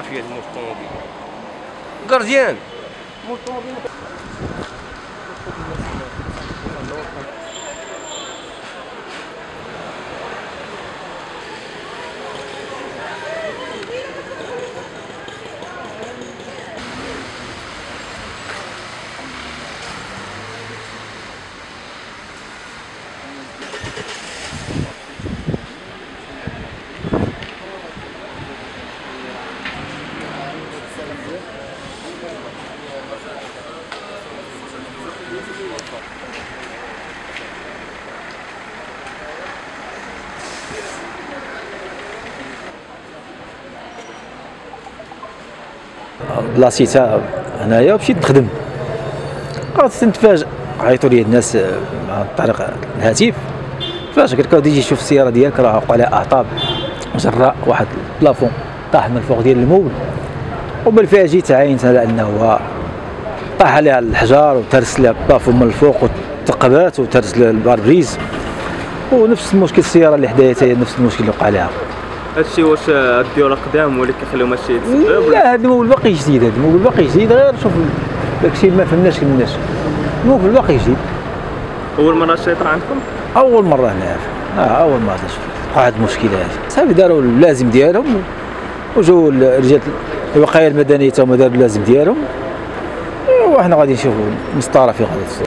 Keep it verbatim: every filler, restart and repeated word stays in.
فيه الموت طوموبيل غارديان موت طوموبيل. بلاصيتها هنايا ومشيت نخدم، بقيت نتفاجئ عيطوا لي الناس عن طريق الهاتف، فاش قلت لك يجي يشوف السياره ديالك راه وقع لها اعطاب جراء واحد البلافون طاح من الفوق ديال المول، وبالفعل جيت عاينت على انه طاح عليها الحجر وترس لها البلافون من الفوق وتقبات وترس الباربريز، ونفس المشكل السياره اللي حدايا هي نفس المشكل اللي وقع لها. هادشي واش الديور قدام ولا كيخليهم هادشي يتسبب؟ لا هذا المول باقي جديد، هذا المول باقي جديد، غير شوف داكشي ما فهمناش الناس، المول باقي جديد. اول مره شي يطرا عندكم؟ اول مره هنا اه اول مره نشوف هاد المشكله هذه، صافي داروا اللازم ديالهم وجاو رجال الوقايه المدنيه تا هما داروا اللازم ديالهم، وحنا غادي نشوفوا مسطره في غدا.